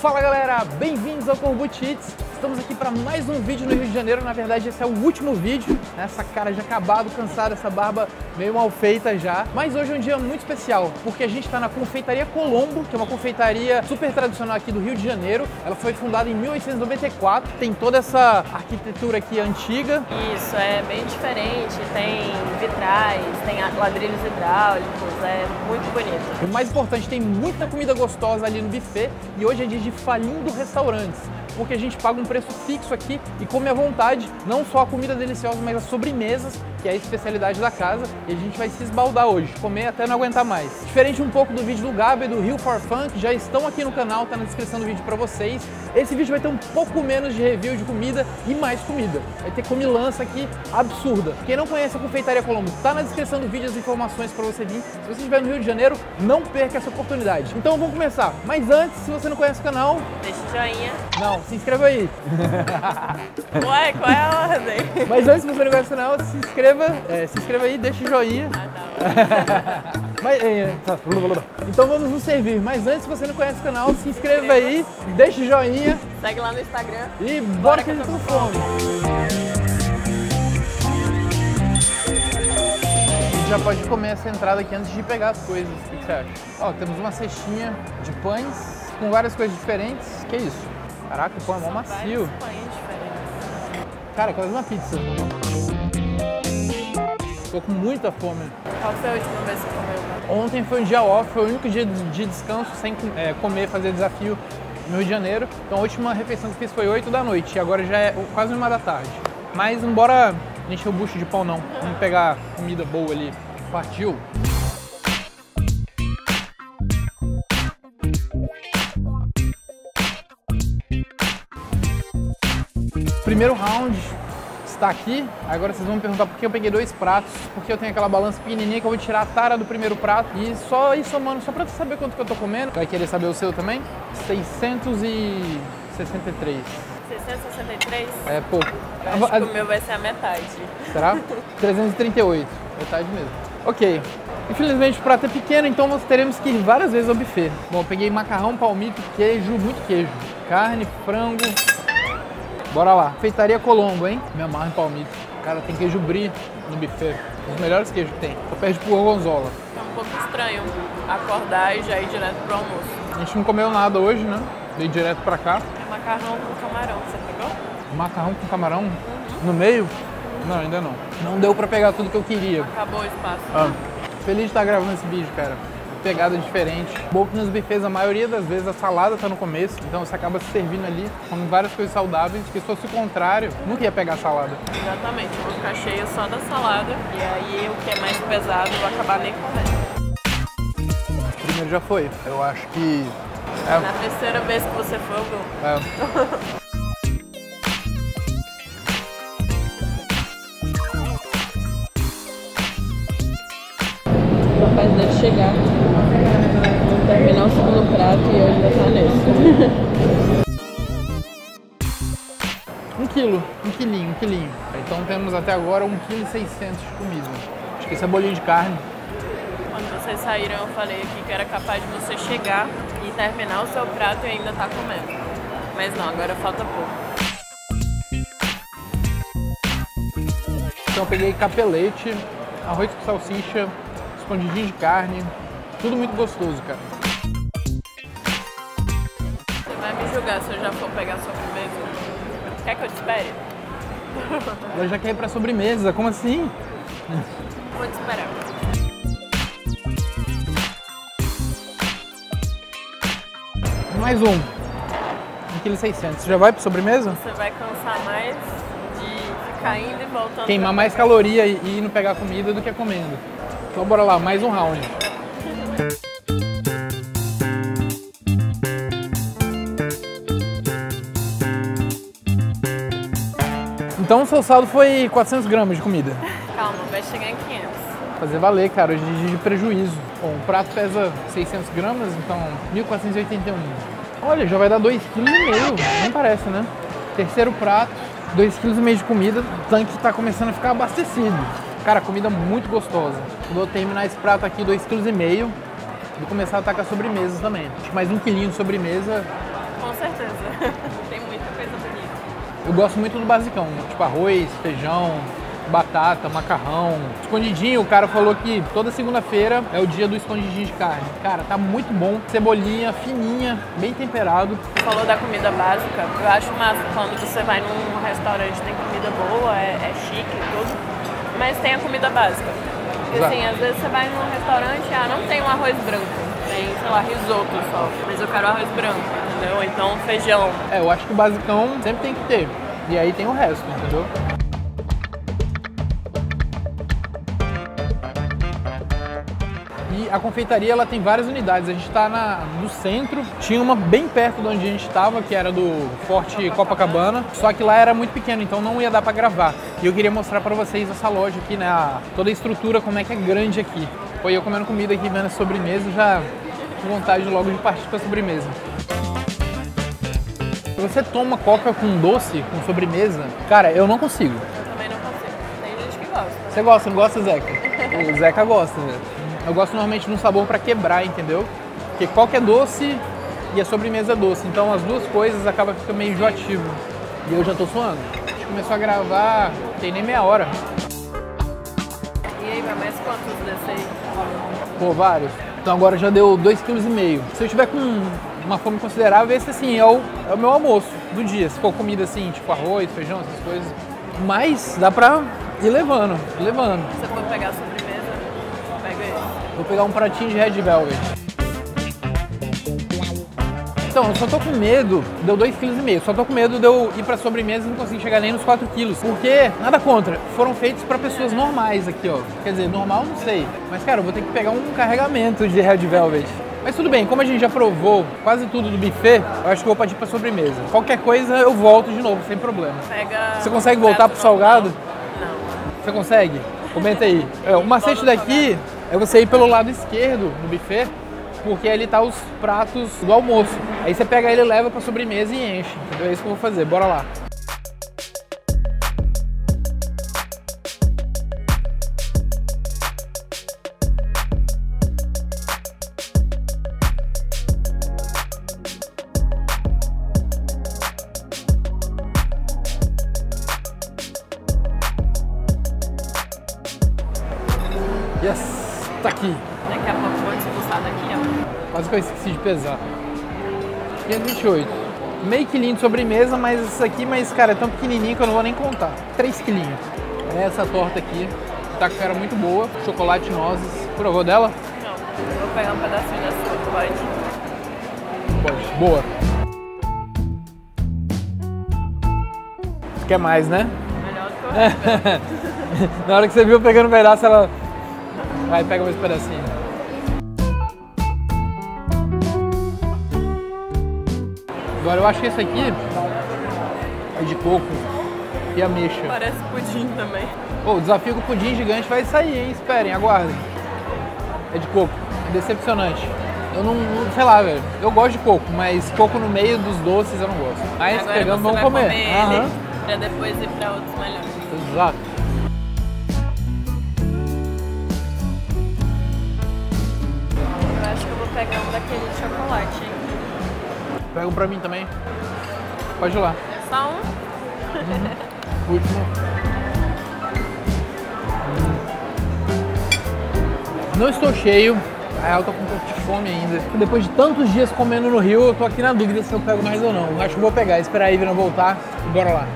Fala galera, bem-vindos ao Corbucci Eats. Estamos aqui para mais um vídeo no Rio de Janeiro. Na verdade esse é o último vídeo, essa cara já acabado, cansada, essa barba meio mal feita já. Mas hoje é um dia muito especial, porque a gente está na Confeitaria Colombo, que é uma confeitaria super tradicional aqui do Rio de Janeiro. Ela foi fundada em 1894, tem toda essa arquitetura aqui antiga. Isso, é bem diferente, tem vitrais, tem ladrilhos hidráulicos, é muito bonito. O mais importante, tem muita comida gostosa ali no buffet e hoje é dia de falindo restaurantes, porque a gente paga um preço fixo aqui e come à vontade, não só a comida deliciosa, mas as sobremesas, que é a especialidade da casa, e a gente vai se esbaldar hoje, comer até não aguentar mais. Diferente um pouco do vídeo do Gabi e do Rio for Fun, que já estão aqui no canal, tá na descrição do vídeo pra vocês. Esse vídeo vai ter um pouco menos de review de comida e mais comida. Vai ter comilança aqui absurda. Quem não conhece a Confeitaria Colombo, tá na descrição do vídeo as informações pra você vir. Se você estiver no Rio de Janeiro, não perca essa oportunidade. Então vamos começar. Mas antes, se você não conhece o canal... Deixa o joinha. Não, se inscreva aí. Ué, qual é a ordem? Mas antes, se você não conhece o canal, se inscreva aí, deixa o joinha. Então vamos nos servir. Mas antes, se você não conhece o canal, se inscreva aí, deixa o joinha. Segue lá no Instagram. E bora que a gente tá com fome. A gente já pode comer essa entrada aqui antes de pegar as coisas. O que você acha? Ó, temos uma cestinha de pães com várias coisas diferentes. Que isso? Caraca, o pão é mó macio. Cara, quase uma pizza. Tô com muita fome. Qual foi a última vez que você comeu? Ontem foi um dia off, foi o único dia de descanso sem comer, fazer desafio no Rio de Janeiro. Então a última refeição que fiz foi 8 da noite e agora já é quase 1 da tarde. Mas não bora encher o bucho de pão não. Vamos pegar comida boa ali. Partiu! Primeiro round está aqui. Agora vocês vão me perguntar por que eu peguei 2 pratos, porque eu tenho aquela balança pequenininha que eu vou tirar a tara do primeiro prato e só ir somando, só pra saber quanto que eu tô comendo. Vai querer saber o seu também? 663. 663? É pouco. Eu acho que o meu vai ser a metade. Será? 338. Metade mesmo. Ok. Infelizmente o prato é pequeno, então nós teremos que ir várias vezes ao buffet. Bom, eu peguei macarrão, palmito, queijo, muito queijo. Carne, frango. Bora lá. Confeitaria Colombo, hein? Me amarro em palmito. Cara, tem queijo brie no buffet. Os melhores queijos que tem. Só perde pro gorgonzola. É um pouco estranho acordar e já ir direto pro almoço. A gente não comeu nada hoje, né? Veio direto pra cá. É macarrão com camarão, você pegou? Macarrão com camarão? No meio? Não, ainda não. Não deu pra pegar tudo que eu queria. Acabou o espaço. Feliz de estar gravando esse vídeo, cara. Pegada diferente. Bom que nos buffets, a maioria das vezes, a salada tá no começo, então você acaba se servindo ali, com várias coisas saudáveis, que se fosse o contrário, nunca ia pegar a salada. Exatamente, eu vou ficar cheio só da salada, e aí o que é mais pesado eu vou acabar nem comendo. Primeiro já foi, eu acho que... Na terceira vez que você for, eu vou. Capaz dele chegar, terminar o segundo prato e eu ainda tá nesse. 1 quilo, um quilinho. Então temos até agora 1,6 kg de comida. Acho que esse é bolinho de carne. Quando vocês saíram eu falei aqui que era capaz de você chegar e terminar o seu prato e ainda tá comendo. Mas não, agora falta pouco. Então eu peguei capelete, arroz com salsicha, escondidinho de carne, tudo muito gostoso, cara. Você vai me julgar se eu já for pegar a sobremesa? Quer que eu te espere? Eu já quero ir pra sobremesa, como assim? Vou te esperar. Mais um. 1,6 kg. Você já vai pra sobremesa? Você vai cansar mais de ficar indo e voltando. Queimar mais caloria e ir não pegar comida do que comendo. Então bora lá, mais um round. Então o seu saldo foi 400 gramas de comida. Calma, vai chegar em 500. Fazer valer, cara, hoje é dia de prejuízo. Bom, o prato pesa 600 gramas, então 1.481. Olha, já vai dar 2,5 kg, não parece, né? Terceiro prato, 2,5 kg de comida, o tanque tá começando a ficar abastecido. Cara, comida muito gostosa. Quando eu terminar esse prato aqui, 2,5 kg, vou começar a atacar sobremesas também. Acho que mais 1 quilinho de sobremesa. Com Com certeza. Tem muita coisa bonita. Eu gosto muito do basicão, tipo arroz, feijão, batata, macarrão. Escondidinho, o cara falou que toda segunda-feira é o dia do escondidinho de carne. Cara, tá muito bom. Cebolinha fininha, bem temperado. Você falou da comida básica. Eu acho massa quando você vai num restaurante tem comida boa, é chique e tudo, mas tem a comida básica. Porque assim, às vezes você vai num restaurante, não tem um arroz branco, tem, sei lá, risoto só, mas eu quero arroz branco, entendeu? Ou então feijão. Eu acho que o basicão sempre tem que ter. E aí tem o resto, entendeu? E a confeitaria ela tem várias unidades. A gente está no centro, tinha uma bem perto de onde a gente estava, que era do Forte Copacabana, só que lá era muito pequeno, então não ia dar para gravar. E eu queria mostrar para vocês essa loja aqui, né? Toda a estrutura, como é que é grande aqui. Foi eu comendo comida aqui, vendo a sobremesa, já com vontade logo de partir para a sobremesa. Se você toma coca com doce, com sobremesa, cara, eu não consigo. Eu também não consigo. Tem gente que gosta. Você gosta, não gosta, Zeca? O Zeca gosta, velho. Eu gosto normalmente de um sabor para quebrar, entendeu? Porque coca é doce e a sobremesa é doce, então as duas coisas acabam ficando meio enjoativo. E eu já tô suando. A gente começou a gravar, não tem nem meia hora. E aí, vai mais quantos desse aí? Pô, vários. Então agora já deu 2,5 kg. Se eu tiver com uma fome considerável, esse assim é o meu almoço do dia. Se for comida assim, tipo arroz, feijão, essas coisas. Mas dá pra ir levando. Se você for pegar a sobremesa, pega esse. Vou pegar um pratinho de Red Velvet. Então, eu só tô com medo, deu 2,5 kg, só tô com medo de eu ir pra sobremesa e não conseguir chegar nem nos 4 kg. Porque, nada contra, foram feitos pra pessoas normais aqui, ó. Quer dizer, normal não sei. Mas, cara, eu vou ter que pegar um carregamento de Red Velvet. Mas tudo bem, como a gente já provou quase tudo do buffet, eu acho que eu vou partir pra sobremesa. Qualquer coisa eu volto de novo, sem problema. Você consegue voltar pro salgado? Não. Você consegue? Comenta aí. O macete daqui é você ir pelo lado esquerdo do buffet, porque ali tá os pratos do almoço. Aí você pega ele, leva pra sobremesa e enche. Entendeu? É isso que eu vou fazer. Bora lá. Yes! Tá aqui. Daqui a pouco eu vou expulsar daqui, ó. Quase que eu esqueci de pesar. 528. Meio quilinho de sobremesa, mas isso aqui, cara, é tão pequenininho que eu não vou nem contar. 3 quilinhos. É essa torta aqui. Tá com cara muito boa. Chocolate e nozes. Provou dela? Não. Eu vou pegar um pedacinho da sua, pode? Pode. Boa. Quer mais, né? Melhor do que eu. Na hora que você viu pegando um pedaço, ela... Vai, pega mais um pedacinho. Agora eu acho que esse aqui é de coco e ameixa. Parece pudim também. O desafio com o pudim gigante vai sair, hein? Esperem, aguardem. É de coco. É decepcionante. Eu não sei lá, velho. Eu gosto de coco, mas coco no meio dos doces eu não gosto. Mas agora pegando, vamos vai comer. Ele, pra depois ir pra outros melhores. Exato. Eu acho que eu vou pegar um daquele de chocolate, hein? Pega um pra mim também. Pode ir lá. Só um? Último. Não estou cheio. Na real, tô com um pouco de fome ainda. Depois de tantos dias comendo no Rio, eu tô aqui na dúvida se eu pego mais ou não. Acho que vou pegar, esperar a Ivna voltar e bora lá.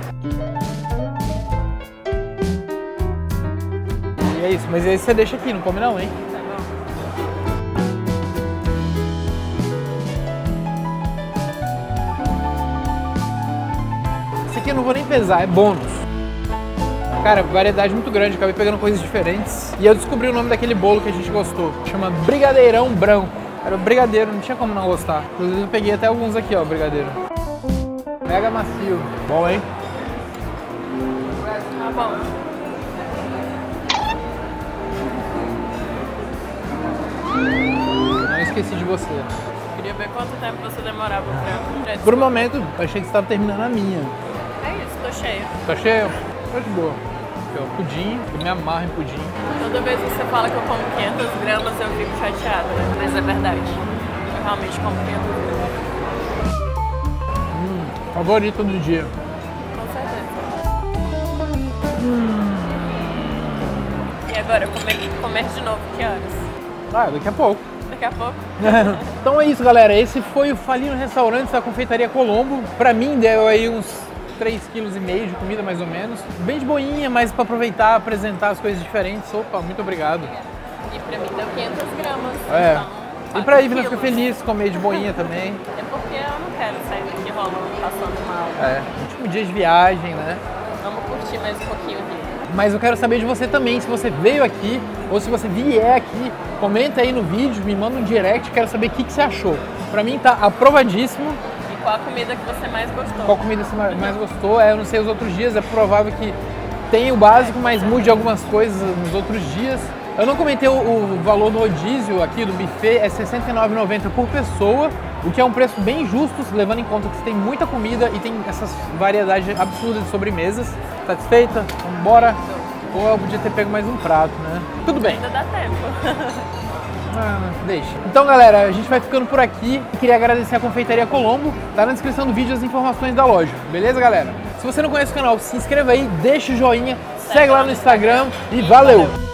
E é isso, mas aí você deixa aqui, não come não, hein? Tá bom. Esse aqui eu não vou nem pesar, é bônus. Cara, variedade muito grande, acabei pegando coisas diferentes. E eu descobri o nome daquele bolo que a gente gostou. Chama Brigadeirão Branco. Era o brigadeiro, não tinha como não gostar. Inclusive eu peguei até alguns aqui, ó, brigadeiro. Mega macio. Bom, hein? Tá bom. Não esqueci de você. Queria ver quanto tempo você demorava pra... Por um momento, eu achei que você estava terminando a minha. É isso, tô cheia. Tá cheio? Tá de boa. Aqui, ó, pudim, eu me amarro em pudim. Toda vez que você fala que eu como 500 gramas, eu fico chateada, né? Mas é verdade. Eu realmente como 500 gramas. Favorito do dia. Com certeza. E agora, comer de novo, que horas? Ah, daqui a pouco. Daqui a pouco? Então é isso, galera. Esse foi o Falindo Restaurantes da Confeitaria Colombo. Pra mim, deu aí uns 3,5 kg de comida, mais ou menos. Bem de boinha, mas pra aproveitar, apresentar as coisas diferentes. Opa, muito obrigado. E pra mim deu 500 gramas. É. Então, E pra Ivna quilos. ficar feliz, comer de boinha também. É porque eu não quero sair daqui rolando, passando mal. É, último dia de viagem, né? Vamos curtir mais um pouquinho aqui. Mas eu quero saber de você também, se você veio aqui ou se você vier aqui, comenta aí no vídeo, me manda um direct, quero saber o que você achou. Pra mim tá aprovadíssimo. E qual a comida que você mais gostou? Qual comida você mais gostou? Eu não sei os outros dias, é provável que tenha o básico, mas mude algumas coisas nos outros dias. Eu não comentei o valor do rodízio aqui do buffet, é R$ 69,90 por pessoa, o que é um preço bem justo, levando em conta que tem muita comida e tem essas variedades absurdas de sobremesas. Satisfeita? Vamos embora? Ou eu podia ter pego mais um prato, né? Tudo bem. Ainda dá tempo. Deixa. Então, galera, a gente vai ficando por aqui. Queria agradecer a Confeitaria Colombo. Tá na descrição do vídeo as informações da loja. Beleza, galera? Se você não conhece o canal, se inscreva aí, deixa o joinha, segue lá no Instagram e valeu!